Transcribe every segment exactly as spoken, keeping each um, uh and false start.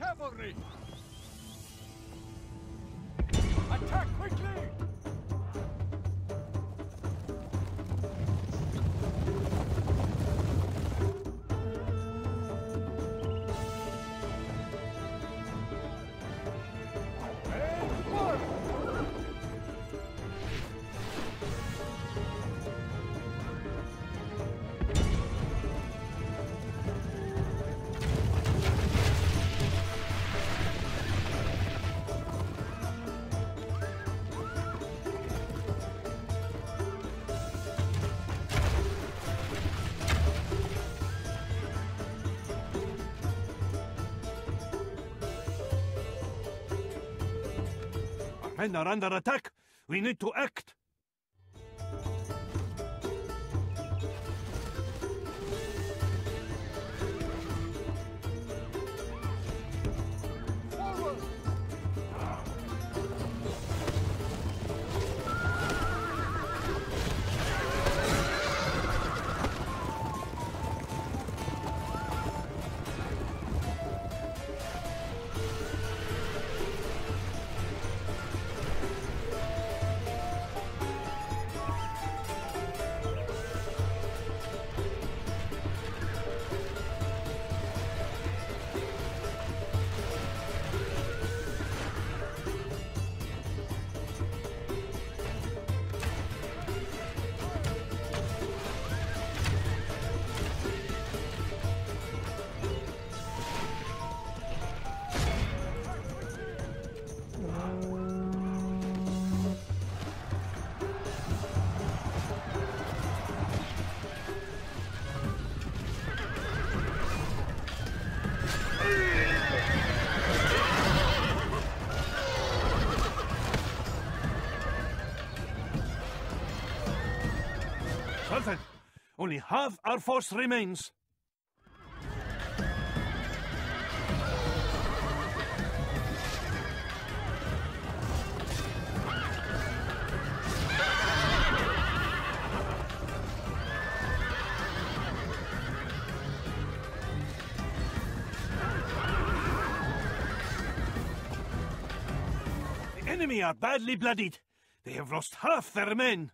cavalry! Attack quickly! Men are under attack. We need to act. Forward. Sultan, only half our force remains. The enemy are badly bloodied. They have lost half their men.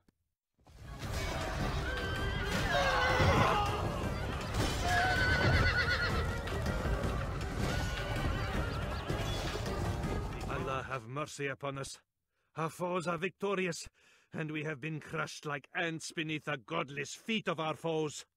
Allah have mercy upon us. Our foes are victorious, and we have been crushed like ants beneath the godless feet of our foes.